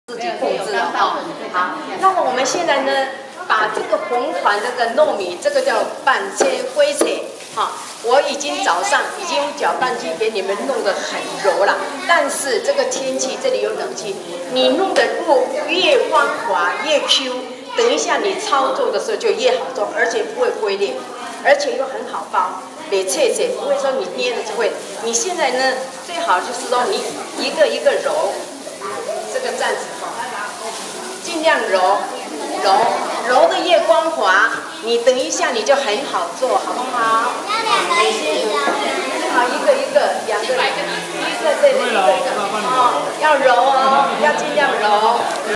自己控制了哈。好，那么我们现在呢，把这个红团这个糯米，这个叫半切灰切哈。我已经早上已经用搅拌机给你们弄得很柔了，但是这个天气这里有冷气，你弄得越光滑越 Q， 等一下你操作的时候就越好做，而且不会龟裂，而且又很好包。 别切切，不会说你捏了就会。你现在呢，最好就是说你一个一个揉，这个站子哈，尽量揉的越光滑，你等一下你就很好做，好不好？好，一个一个，两个，一个这里，一个一个，哦，要揉哦，要尽量揉。